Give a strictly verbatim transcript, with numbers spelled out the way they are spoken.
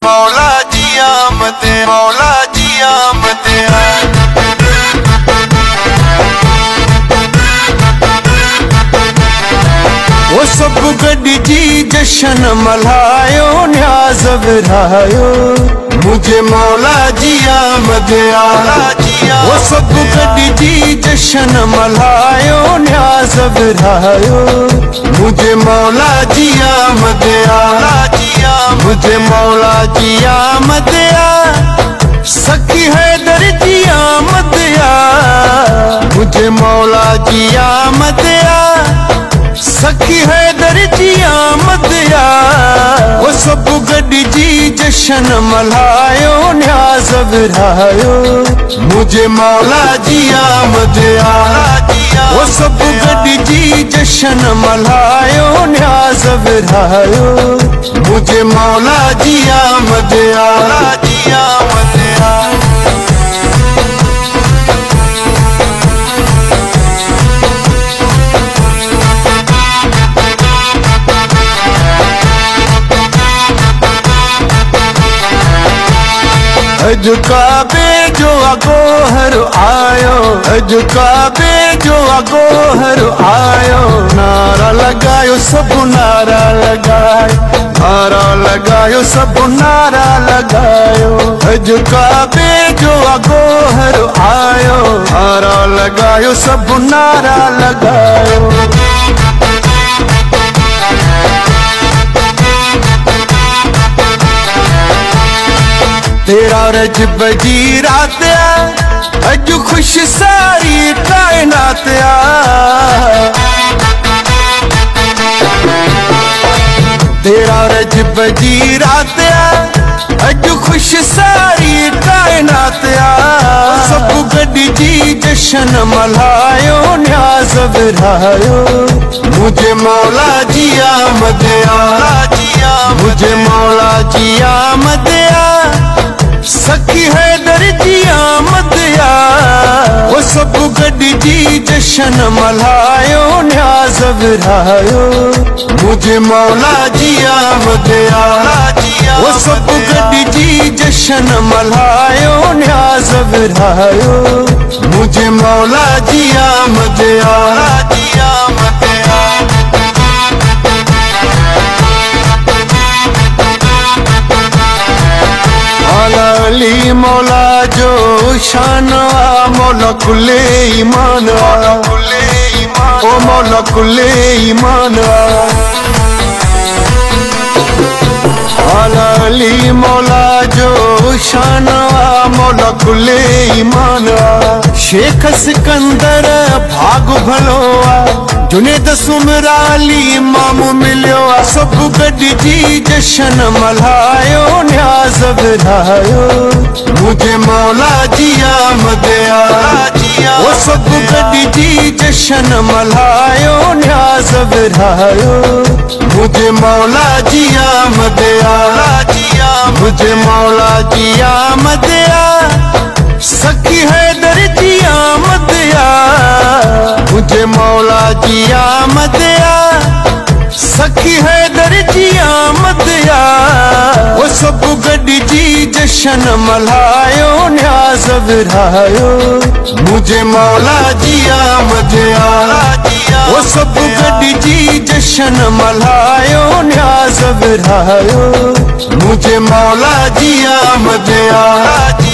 मौला जी आमद, मौला जी आमद वो सब गड्डी जी जशन मल्हायो न्याज़ विरायो मुझे मौला जी आमद आ। वो सब गड्डी जी जशन मल्हायो न्याज़ विरायो मुझे मौला जी आमद आ। मुझे मौला जी आमद आ। सखी हैदर जी आमद आ। मुझे मौला जी आमद आ। सखी हैदर जी आमद आ। वो सब गड्डी जी जशन मल्हायो न्याज़ विरायो मुझे मौला जी आमद आ। वो सब गड्डी जी जशन मल्हायो न्याज़ विरायो मुझे मौला जी आमद आ। अज काबे जो अगोहर आयो, अज काबे जो अगोहर आयो नारा लगायो सब नारा लगायो, नारा लगायो सब नारा लगायो। अज काबे जो अगोहर आयो नारा लगायो सब नारा लगायो। तेरा रजब जी रात आ अज खुश सारी कायनात आ। तेरा रजब जी रात आ अज खुश सारी कायनात आ। सब गड्डी जी जशन मल्हायो न्याज़ विरायो मुझे मौला जी आमद आ। मुझे मौला जी आमद आ। सखी हैदर जी आमद आ। वो सब गड्डी जी जशन मल्हायो न्याज़ विरायो मुझे मौला जी आमद आ। वो सब गड्डी जी जशन मल्हायो न्याज़ विरायो मुझे मौला जी आमद आ। अली मौला जो शान आ मौला कुल्ले ईमान आ। ओ मौला कुल्ले ईमान आ। अली मौला जो शान आ मौला कुल्ले ईमान आ। शेख सिकंदर भाग भलो आ जुनेद सुमराली मामू मिलियो आ। सब गड्डी जी जशन मल्हायो न्याज़ विरायो मुझे मौला जी आमद आ। वो सब गड्डी जी जशन मल्हायो न्याज़ विरायो मुझे मौला जी आमद आ। मुझे मौला जी आमद आ। सखी हैदर जी आमद आ। मुझे मौला जी आमद आ। सखी हैदर जी आमद आ। वो सब गड्डी जी जशन मल्हायो न्याज़ विरायो मुझे मौला जी आमद आ। वो सब गड्डी जी जशन मल्हायो न्याज़ विरायो मुझे मौला जी आमद आ।